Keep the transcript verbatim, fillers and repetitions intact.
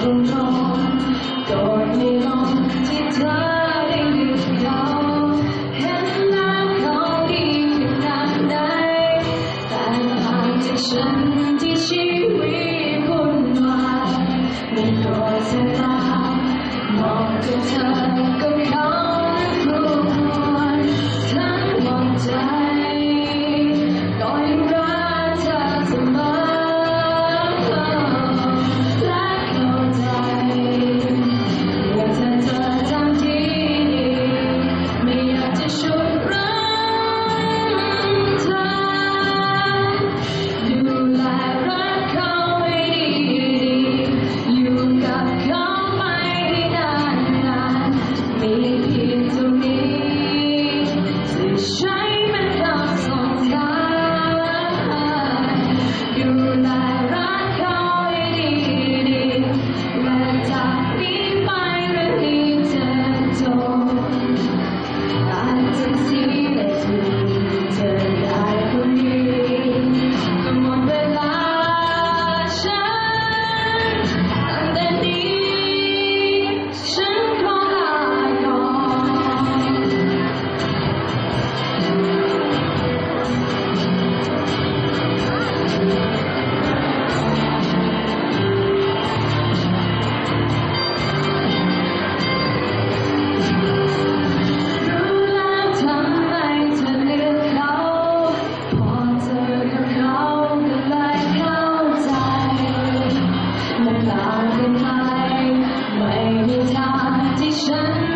ตรงๆโดยไม่ลงที่เธอได้เลือกเขาเห็นแล้วเขาดีขนาดไหนแต่ผ่านจากฉันที่ชีวิตวุ่นวายไม่โกรธเสียตามองดูเธอก็เขาครวญทั้งหมดใจก็ยังรักเธอเสมอและเข้าใจว่าเธอเจอทางที่ดีไม่อยากจะฉุดรั้งเธอดูแลรักเขาให้ดีๆอยู่กับเขาไปได้นานๆมีเพียงเท่านี้ที่ใช้เป็นคำส่งท้ายดูแลรักเขาให้ดีๆและจากนี้ไปเรื่องนี้จะจบอาจจะเสียทีเธอได้คนดีก็หมดเวลาฉันตั้งแต่นี้ฉันขอลาก่อนรู้แล้วทำไมเธอเลือกเขาพอเจอกับเขาก็เลยเข้าใจมันต่างกันไหมไม่มีทางที่ฉัน